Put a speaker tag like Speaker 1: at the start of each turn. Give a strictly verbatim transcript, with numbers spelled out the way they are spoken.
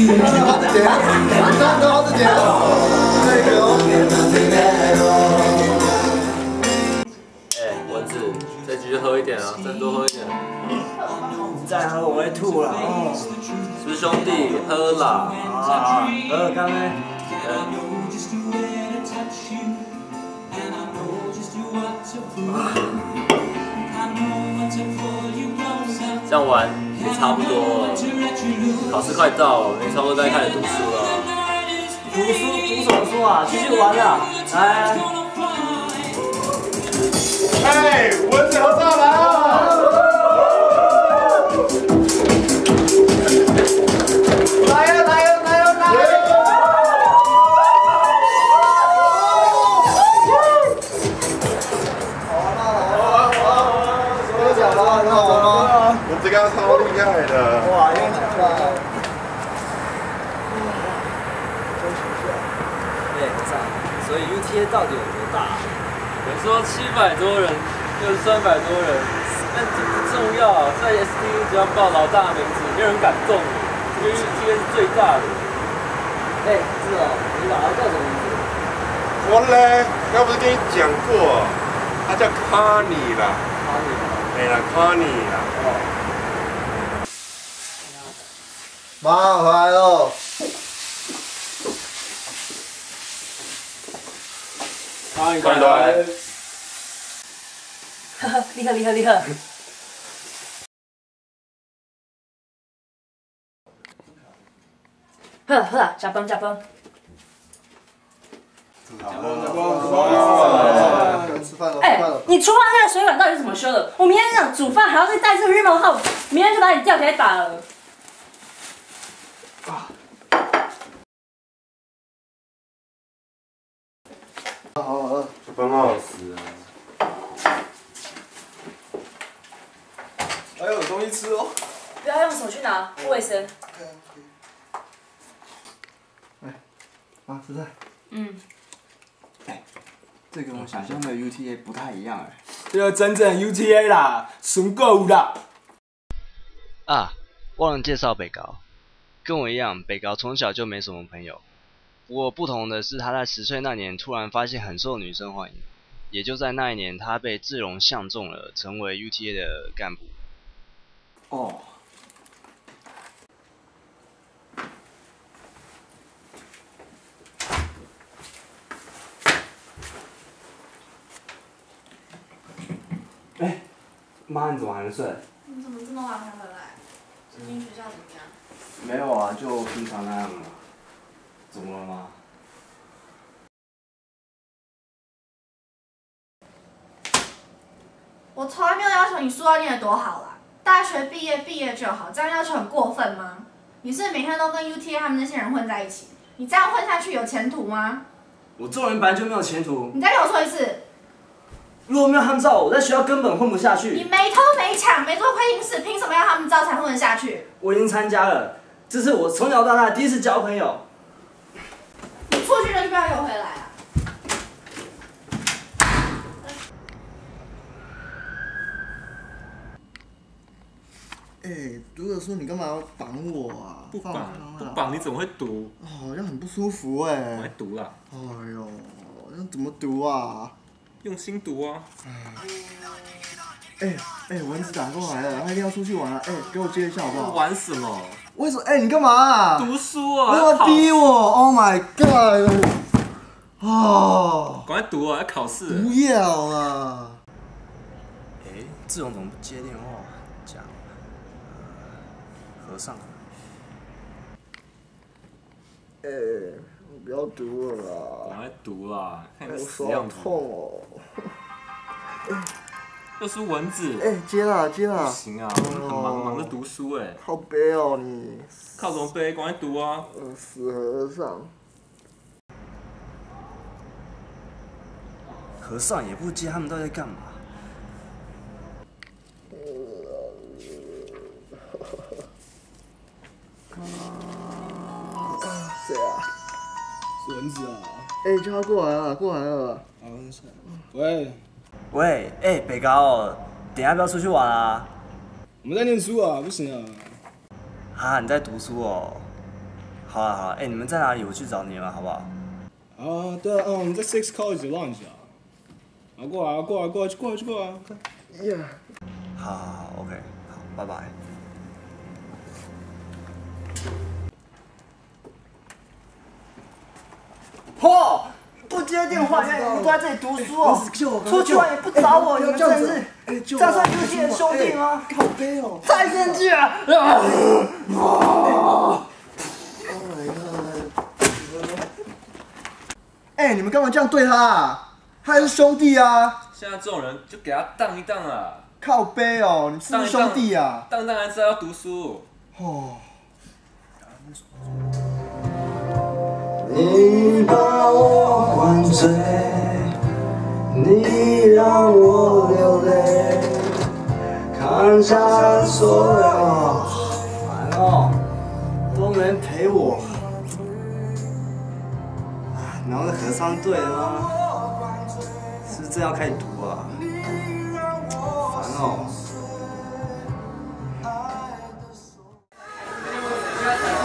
Speaker 1: 好自己，真的好自己。
Speaker 2: 哎，蚊子，这局就喝一点啊，再多喝一点。
Speaker 3: 再喝我会吐了哦。
Speaker 2: 师兄弟，喝啦！
Speaker 3: 啊，喝干杯。
Speaker 2: 这样玩也差不多了，考试快到了，你差不多该开始读书了。
Speaker 3: 读书读什么书啊？继续玩啦！来。
Speaker 1: 哎，蚊子合唱来了！来呀来呀来呀来呀！这个超厉害的！哇，用起来！真学校。
Speaker 3: 哎，和尚，所以 U T A 到底有多大？
Speaker 2: 有说七百多人，有三百多人，但这不重要，在 S D 只要报老大名字，没有人敢动你。这个 U T A 是最大的。
Speaker 3: 哎，是哦，你老大叫什么名字？
Speaker 4: 我嘞，刚不是跟你讲过，他叫卡尼啦。
Speaker 3: 卡尼。
Speaker 4: 对啦，卡尼啦。
Speaker 3: 哦。
Speaker 1: 妈回来喽！
Speaker 2: 啊，你快来！
Speaker 5: 呵呵，立刻立刻立刻！呵呵，加班加班。
Speaker 1: 吃饭了，
Speaker 5: 哎，
Speaker 1: 吃饭了。
Speaker 5: 你厨房那个水管到底是怎么修的？我明天想煮饭还要再带这个日本号，明天就把你吊起来打了。
Speaker 1: 啊！好好好，
Speaker 4: 小朋友死啊！
Speaker 1: 还有东西吃哦。
Speaker 5: 不要用手去拿，不卫生。
Speaker 1: 哎，妈，吃菜。
Speaker 5: 嗯。
Speaker 6: 哎，这跟我想象的 U T A 不太一样哎。
Speaker 3: 这个真正 U T A 啦，纯购啦。
Speaker 7: 啊，忘了介绍北高。跟我一样，北高从小就没什么朋友。不过不同的是，他在十岁那年突然发现很受女生欢迎，也就在那一年，他被志荣相中了，成为 U T A 的干部。
Speaker 6: 哦。哎，妈，你怎么还没睡？
Speaker 8: 你怎么这么晚才回来？最近学校怎么样？
Speaker 6: 没有啊，就平常那样啊。怎么了吗？
Speaker 8: 我从来没有要求你书要念得多好啦，大学毕业毕业就好，这样要求很过分吗？你是每天都跟 U T A 他们那些人混在一起，你这样混下去有前途吗？
Speaker 3: 我做人本来就没有前途。
Speaker 8: 你再给我说一次。
Speaker 3: 如果没有他们照，我在学校根本混不下去。
Speaker 8: 你没偷没抢没做亏心事，凭什么要他们照才混得下去？
Speaker 3: 我已经参加了，这是我从小到大第一次交朋友。
Speaker 8: 你出去了就不要给我回来啊！
Speaker 1: 哎，读的书你干嘛要绑我啊？
Speaker 2: 不绑不绑你怎么会读？
Speaker 1: 好像很不舒服哎。
Speaker 2: 我来读啦。
Speaker 1: 哎呦，那怎么读啊？
Speaker 2: 用心读啊！
Speaker 1: 哎哎，蚊子打过来了，他一定要出去玩了。哎，给我接一下好不好？
Speaker 2: 玩什么？
Speaker 1: 为什么？哎，你干嘛啊？
Speaker 2: 读书啊！
Speaker 1: 为什么逼我 ？Oh my god！ 哦，
Speaker 2: 赶快读啊，要考试。
Speaker 1: 不要啊！
Speaker 6: 哎，志荣怎么不接电话？讲，和尚。
Speaker 1: 哎，我不要读了啦！
Speaker 2: 赶快读啦，看你
Speaker 1: 我
Speaker 2: 死
Speaker 1: 手好
Speaker 2: 样子。
Speaker 1: 痛哦！
Speaker 2: 又是蚊子。
Speaker 1: 哎，接啦接啦！
Speaker 2: 不行啊，我们很忙忙着读书哎。
Speaker 1: 好悲哦你。
Speaker 2: 靠什么背？赶快读啊！
Speaker 1: 呃，死和尚。
Speaker 6: 和尚也不接，他们到底在干嘛？
Speaker 1: 谁啊？
Speaker 3: 是蚊子啊！
Speaker 1: 哎，叫他过来了，过来了。
Speaker 3: 啊，喂。 喂，哎、欸，北高，等一下要不要出去玩啊？
Speaker 9: 我们在念书啊，不行啊。
Speaker 3: 啊，你在读书哦。 好啊好啊，哎、你们在哪里？我去找你们好不好？
Speaker 6: 啊，对啊，嗯，我们在 Six College Lounge 啊。啊，过来啊，过来，过来，过来，过来。
Speaker 1: Yeah。
Speaker 3: 好好好 ，OK， 好，拜拜。 嚯！不接电话，原来你们都在这里读书哦。出去玩也不找我，你们真是，这样算 U T 的兄弟吗？
Speaker 1: 靠背哦。
Speaker 3: 太生气了！
Speaker 1: 哎，你们干嘛这样对他啊？他还是兄弟啊！
Speaker 2: 现在这种人就给他当一当啊！
Speaker 1: 靠背哦，你是不是兄弟啊？
Speaker 2: 当当然是要读书。
Speaker 1: 哦。
Speaker 9: 你把我灌醉，你让我流泪，看下所有。
Speaker 3: 烦哦，都没人陪我。难道是合唱队的吗？是不是正要开始读啊？烦哦。